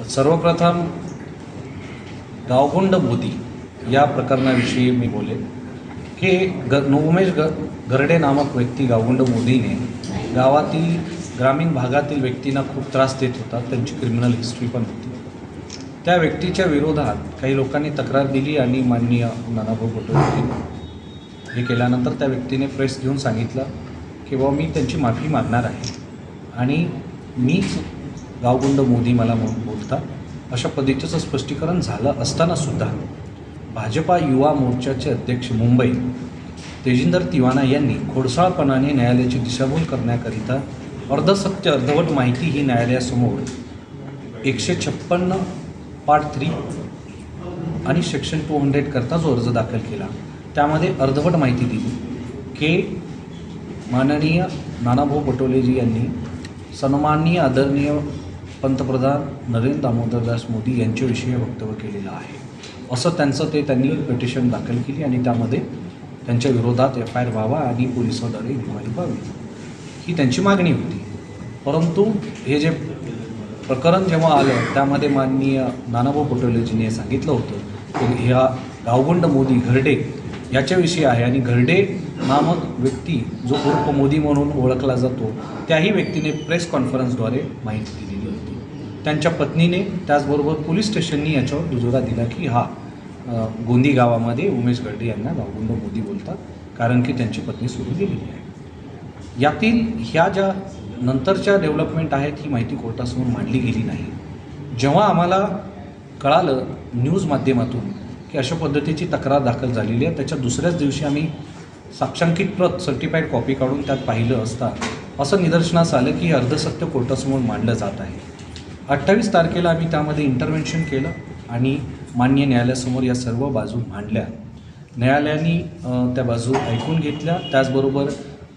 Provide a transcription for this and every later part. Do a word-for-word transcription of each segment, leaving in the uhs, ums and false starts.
सर्वप्रथम गावगुंड मोदी या प्रकरणाविषयी मी बोलेन की ग उमेश ग गरडे नामक व्यक्ती गावगुंड मोदीने गावातील ग्रामीण भागातील व्यक्तींना खूप त्रास देत होता। त्यांची क्रिमिनल हिस्ट्री पण होती। त्या व्यक्तीच्या विरोधात काही लोकांनी तक्रार दिली आणि माननीय नानाभाऊ पटोले हे केल्यानंतर त्या व्यक्तीने प्रेस घेऊन सांगितलं की बाबा मी त्यांची माफी मागणार आहे आणि मीच गावगुंड मोदी मला म्हणून बोलतात अशा पद्धतीचं स्पष्टीकरण झालं असतानासुद्धा भाजपा युवा मोर्चाचे अध्यक्ष मुंबई तेजिंदर तिवाना यांनी खोडसाळपणाने न्यायालयाची दिशाभूल करण्याकरिता अर्धसत्य अर्धवट माहिती ही न्यायालयासमोर एकशे छप्पन्न पार्ट थ्री आणि सेक्शन टू हंड्रेड करता जो अर्ज दाखल केला त्यामध्ये अर्धवट माहिती दिली की माननीय नानाभाऊ पटोलेजी यांनी सन्माननीय आदरणीय पंतप्रधान नरेंद्र दामोदरदास मोदी यांच्याविषयी वक्तव्य केलेलं आहे असं त्यांचं ते त्यांनी पिटिशन दाखल केली आणि त्यामध्ये त्यांच्या विरोधात एफ आय आर व्हावा आणि पोलिसांद्वारे इन्क्वायरी व्हावी ही त्यांची मागणी होती। परंतु हे जे प्रकरण जेव्हा आलं त्यामध्ये माननीय नानाभाऊ पटोलेजींनी सांगितलं होतं की ह्या गावगुंड मोदी घरडे याच्याविषयी आहे आणि घरडे नामक व्यक्ती जो उर्फ मोदी म्हणून ओळखला जातो त्याही व्यक्तीने प्रेस कॉन्फरन्सद्वारे माहिती दिलेली होती। त्यांच्या पत्नीने त्याचबरोबर पोलीस स्टेशननी याच्यावर दुजोरा दिला की हा गोंदी गावामध्ये उमेश गरडे यांना गावगुंड मोदी बोलतात कारण की त्यांची पत्नी सोडून गेलेली आहे। यातील ह्या ज्या नंतरच्या डेव्हलपमेंट आहेत ही माहिती कोर्टासमोर मांडली गेली नाही। जेव्हा आम्हाला कळालं न्यूज माध्यमातून की अशा पद्धतीची तक्रार दाखल झालेली आहे त्याच्या दुसऱ्याच दिवशी आम्ही साक्षांकित प्रत सर्टिफाईड कॉपी काढून त्यात पाहिलं असता असं निदर्शनास आलं की हे अर्धसत्य कोर्टासमोर मांडलं जात आहे। अठ्ठावीस तारखेला आम्ही त्यामध्ये इंटरव्हेन्शन केलं आणि माननीय न्यायालयासमोर या सर्व बाजू मांडल्या। न्यायालयाने त्या बाजू ऐकून घेतल्या। त्याचबरोबर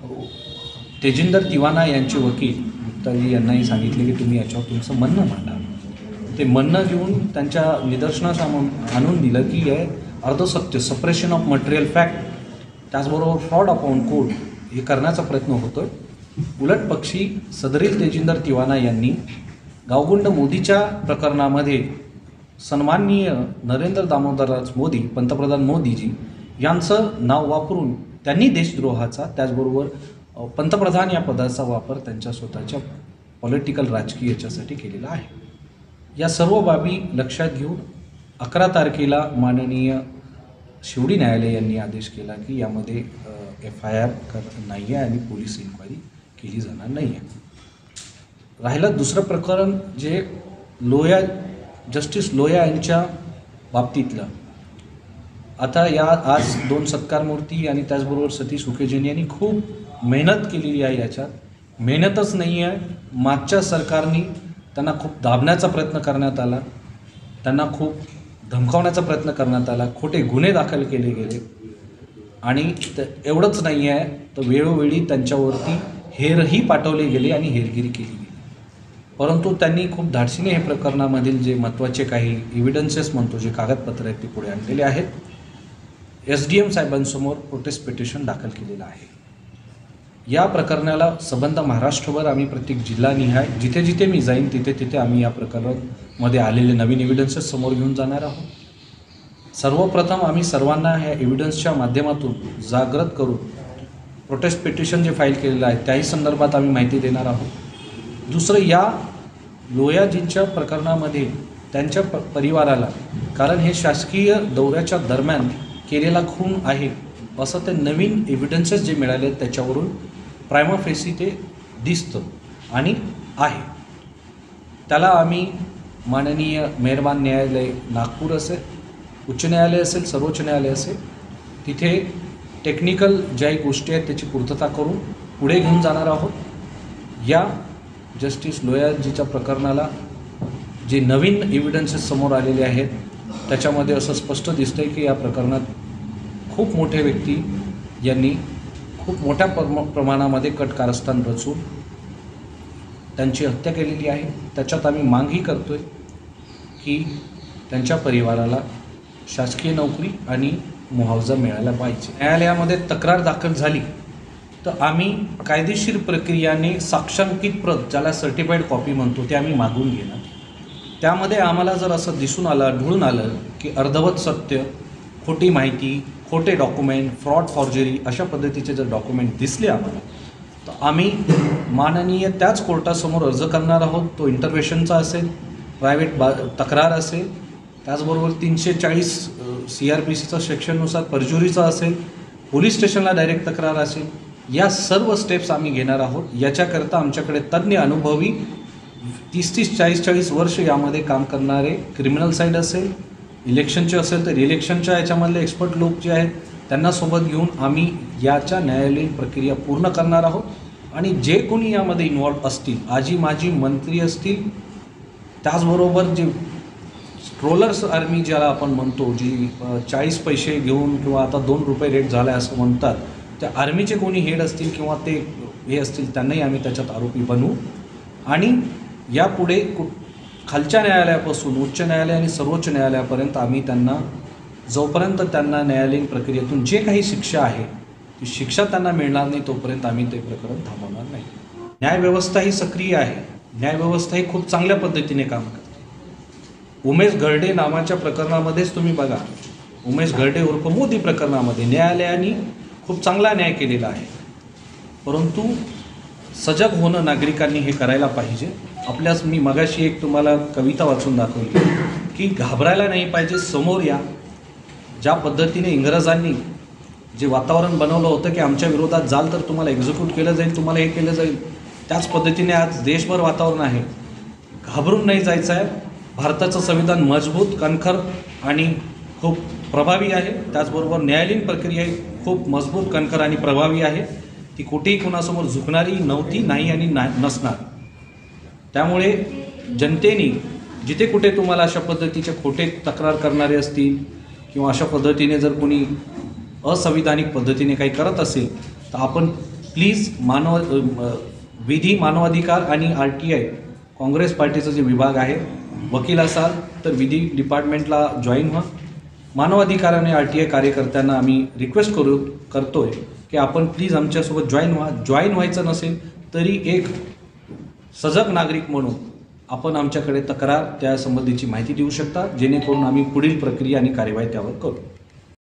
तेजिंदर तिवाना यांचे वकील मुक्ताजी यांनाही सांगितले की तुम्ही याच्यावर तुमचं म्हणणं मांडा। ते म्हणणं घेऊन त्यांच्या निदर्शनास आणून दिलं की हे अर्धसत्य सप्रेशन ऑफ मटेरियल फॅक्ट त्याचबरोबर फ्रॉड अपॉन कोर्ट हे करण्याचा प्रयत्न होतो आहे। उलट पक्षी सदरील तेजिंदर तिवाना यांनी गावगुंड मोदीच्या प्रकरणामध्ये सन्माननीय नरेंद्र दामोदरदास मोदी पंतप्रधान मोदीजी यांचं नाव वापरून त्यांनी देशद्रोहाचा त्याचबरोबर पंतप्रधान या पदाचा वापर त्यांच्या स्वतःच्या पॉलिटिकल राजकीय याच्यासाठी केलेला आहे। या सर्व बाबी लक्षात घेऊन अकरा तारखेला माननीय शिवडी न्यायालय यांनी आदेश केला की यामध्ये एफ आय आर कर नाही आहे आणि पोलीस इन्क्वायरी केली जाणार नाही आहे। राहिलं दुसरं प्रकरण जे लोया जस्टिस लोया यांच्या बाबतीतलं आता या आज दोन सत्कारमूर्ती आणि त्याचबरोबर सतीश उकेजन यांनी खूप मेहनत केलेली आहे। याच्यात मेहनतच नाही आहे। मागच्या सरकारने त्यांना खूप दाबण्याचा प्रयत्न करण्यात आला, त्यांना खूप धमकावण्याचा प्रयत्न करण्यात आला, खोटे गुन्हे दाखल केले गेले आणि एवढंच नाही आहे तर वेळोवेळी त्यांच्यावरती हेरही पाठवले गेले आणि हेरगिरी केली गेली। परंतु त्यांनी खूप धाडसीने हे प्रकरणामधील जे महत्त्वाचे काही एव्हिडन्सेस म्हणतो जे कागदपत्र आहेत ते पुढे आणलेले आहेत। एस डी एम साहेबांसमोर प्रोटेस्ट पिटिशन दाखल केलेलं आहे। या प्रकरणाला संबंध महाराष्ट्रभर आम्ही प्रत्येक जिल्हानिहाय जिथे जिथे मी जाईन तिथे तिथे आम्ही या प्रकरणामध्ये आलेले नवीन एव्हिडन्सेस समोर घेऊन जाणार आहोत। सर्वप्रथम आम्ही सर्वांना ह्या एव्हिडन्सच्या माध्यमातून जागृत करून प्रोटेस्ट पिटिशन जे फाईल केलेलं आहे त्याही संदर्भात आम्ही माहिती देणार आहोत। दुसरं या लोयाजींच्या प्रकरणामध्ये त्यांच्या प परिवाराला कारण हे शासकीय दौऱ्याच्या दरम्यान केलेला खून आहे असं ते नवीन एव्हिडन्सेस जे मिळाले आहेत त्याच्यावरून प्रायमा फेसी ते दिसतं आणि आहे। त्याला आम्ही माननीय मेहरबान न्यायालय नागपूर असेल, उच्च न्यायालय असेल, सर्वोच्च न्यायालय असेल तिथे टेक्निकल ज्याही गोष्टी आहेत त्याची पूर्तता करून पुढे घेऊन जाणार आहोत। या जस्टिस लोयाजीच्या प्रकरणाला जे नवीन एव्हिडन्सेस समोर आलेले आहेत त्याच्यामध्ये असं स्पष्ट दिसतं आहे की या प्रकरणात खूप मोठे व्यक्ती यांनी खूप मोठ्या प्रम प्रमाणामध्ये कट कारस्थान रचून त्यांची हत्या केलेली आहे। त्याच्यात आम्ही मागही करतो आहे की त्यांच्या परिवाराला शासकीय नोकरी आणि मुआवजा मिळाला पाहिजे। न्यायालयामध्ये तक्रार दाखल झाली तर आम्ही कायदेशीर प्रक्रियाने साक्षांकित प्रत ज्याला सर्टिफाईड कॉपी म्हणतो ते आम्ही मागून घेणार त्यामध्ये आम्हाला जर असं दिसून आलं आढळून आलं की अर्धवट सत्य, खोटी माहिती, खोटे डॉक्युमेंट, फ्रॉड फॉर्जरी अशा पद्धतीचे जर डॉक्युमेंट दिसले आम्हाला, तर आम्ही माननीय त्याच कोर्टासमोर अर्ज करणार आहोत. तो इंटरव्हेशनचा असेल, प्रायव्हेट बा तक्रार असेल, त्याचबरोबर तीनशे चाळीस सी आर पी सीचं सेक्शननुसार परजुरीचा असेल, पोलीस स्टेशनला डायरेक्ट तक्रार असेल. या सर्व स्टेप्स आम्ही घेणार आहोत. याच्याकरता आमच्याकडे तज्ज्ञ अनुभवी तीस तीस चाळीस चाळीस वर्ष यामध्ये काम करणारे क्रिमिनल साईड असेल, इलेक्शनचे असेल तर इलेक्शनच्या याच्यामधले एक्सपर्ट लोक जे आहेत त्यांना सोबत घेऊन आम्ही याच्या न्यायालयीन प्रक्रिया पूर्ण करणार आहोत. आणि जे कोणी यामध्ये इन्व्हॉल्व असतील, आजी माजी मंत्री असतील, त्याचबरोबर जे स्ट्रोलर्स आर्मी ज्याला आपण म्हणतो, जी चाळीस पैसे घेऊन किंवा आता दोन रुपये रेट झाला आहे असं म्हणतात, त्या आर्मीचे कोणी हेड असतील किंवा ते हे असतील त्यांनाही आम्ही त्याच्यात आरोपी बनवू. आणि यापुढे कु खालच्या न्यायालयापासून उच्च न्यायालय आणि सर्वोच्च न्यायालयापर्यंत आम्ही त्यांना जोपर्यंत त्यांना न्यायालयीन प्रक्रियेतून जे काही शिक्षा आहे ती शिक्षा त्यांना मिळणार नाही तोपर्यंत आम्ही ते प्रकरण थांबवणार नाही. न्यायव्यवस्था ही सक्रिय आहे. न्यायव्यवस्था ही खूप चांगल्या पद्धतीने काम करते. उमेश गर्डे नावाच्या प्रकरणामध्येच तुम्ही बघा, उमेश गर्डे उर्फ मोदी प्रकरणामध्ये न्यायालयाने खूप चांगला न्याय केलेला आहे. परंतु सजग होणं नागरिकांनी हे करायला पाहिजे. आपल्यास मी मगाशी एक तुम्हाला कविता वाचून दाखवली की घाबरायला नाही पाहिजे, समोर या. ज्या पद्धतीने इंग्रजांनी जे वातावरण बनवलं होतं की आमच्या विरोधात जाल तर तुम्हाला एक्झिक्यूट केलं जाईल, तुम्हाला हे केलं जाईल, त्याच पद्धतीने आज देशभर वातावरण आहे. घाबरून नाही जायचं आहे. भारताचं संविधान मजबूत, कणखर आणि खूप प्रभावी आहे. त्याचबरोबर न्यायालयीन प्रक्रिया खूप मजबूत, कणखर आणि प्रभावी आहे. ती कुठेही कुणासमोर झुकणारी नव्हती, नाही आणि ना नसणार. त्यामुळे जनतेने जिथे कुठे तुम्हाला अशा पद्धतीचे खोटे तक्रार करणारे असतील किंवा अशा पद्धतीने जर कोणी असंविधानिक पद्धतीने काही करत असेल तर आपण प्लीज मानव विधी, मानवाधिकार आणि आर टी आय काँग्रेस पार्टीचं जे विभाग आहे, वकील असाल तर विधी डिपार्टमेंटला जॉईन व्हा. मानवाधिकार आणि आर टी आय कार्यकर्त्यांना आम्ही रिक्वेस्ट करू करतो आहे की आपण प्लीज आमच्यासोबत जॉईन व्हा. जॉईन व्हायचं नसेल तरी एक सजग नागरिक म्हणून आपण आमच्याकडे तक्रार त्यासंबंधीची माहिती देऊ शकता, जेणेकरून आम्ही पुढील प्रक्रिया आणि कार्यवाही त्यावर करू.